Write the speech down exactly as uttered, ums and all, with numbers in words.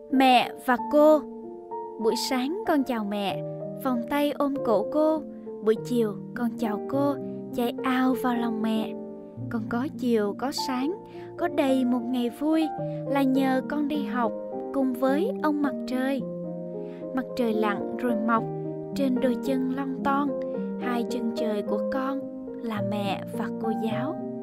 Mẹ và cô. Buổi sáng con chào mẹ, vòng tay ôm cổ cô. Buổi chiều con chào cô, chạy ào vào lòng mẹ. Con có chiều có sáng, có đầy một ngày vui, là nhờ con đi học cùng với ông mặt trời. Mặt trời lặn rồi mọc trên đôi chân lon ton, hai chân trời của con là mẹ và cô giáo.